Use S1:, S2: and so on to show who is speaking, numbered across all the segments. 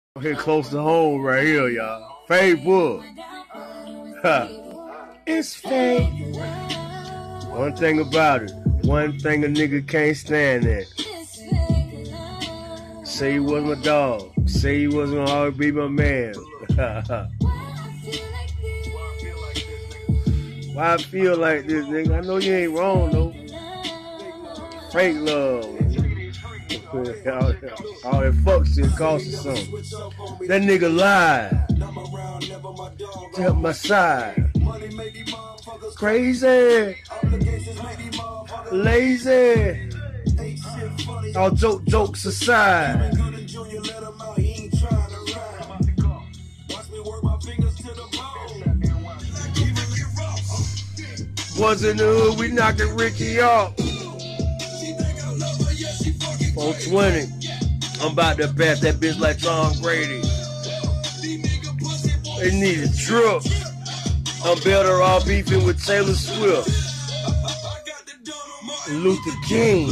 S1: Here close to home right here, y'all. Facebook. It's fake. One thing about it. One thing a nigga can't stand it. Say you was my dog. Say you wasn't gonna always be my man. Why I feel like this, nigga? I know you ain't wrong, though. Fake love. All that fuck shit costs you something. That nigga lied. To help my side. Crazy. Lazy. All jokes aside. Was in the hood, we knocking Ricky off. 420. I'm about to pass that bitch like Tom Brady. They need a trip. I'm better off beefing with Taylor Swift. Luther King.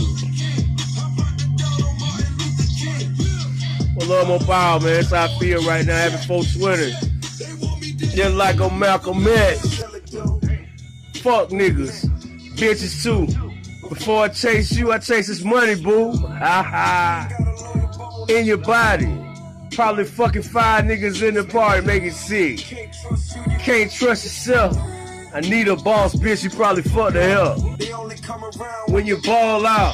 S1: Well, love my power, man. That's how I feel right now, having 420. Just like a Malcolm X. Fuck niggas. Bitches too. Before I chase you, I chase this money, boo. Ha ha. In your body. Probably fucking 5 niggas in the party, make it sick. Can't trust yourself. I need a boss, bitch, you probably fucked the hell. When you ball out.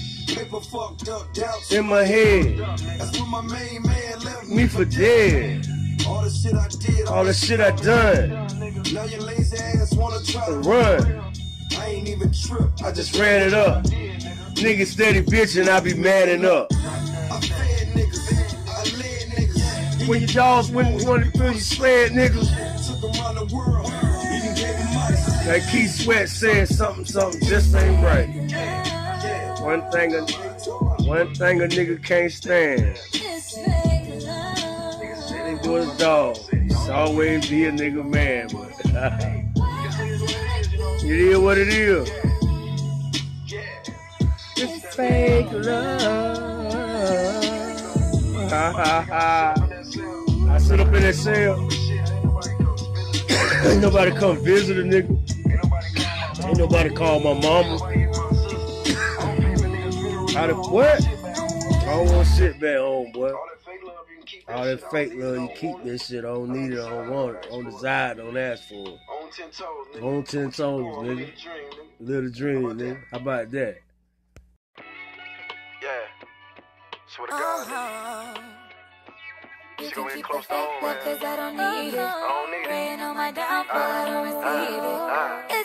S1: In my head. Me for dead. All the shit I done. Run. I ain't even trip. I just ran it up. Niggas steady bitching, I be manning up. When your dogs wouldn't want to feel you sled, niggas. Like Keith Sweat said, something just ain't right. One thing a nigga can't stand. Niggas say they do a dog. It's always be a nigga man, but it is what it is. It's fake love. Ha ha ha. I sit up in that cell. Ain't nobody come visit a nigga. Ain't nobody call my mama. What? I don't want shit back home, boy. All that fake love, you keep this shit. I don't need it, I don't want it. On the side, don't ask for it. On 10 toes, nigga. Little dream, nigga. How about that?
S2: Yeah. Swear to God, she gon' get close to home, man.
S3: Cause I don't need it.
S2: I don't need it.
S3: Praying on my downfall, I don't receive it.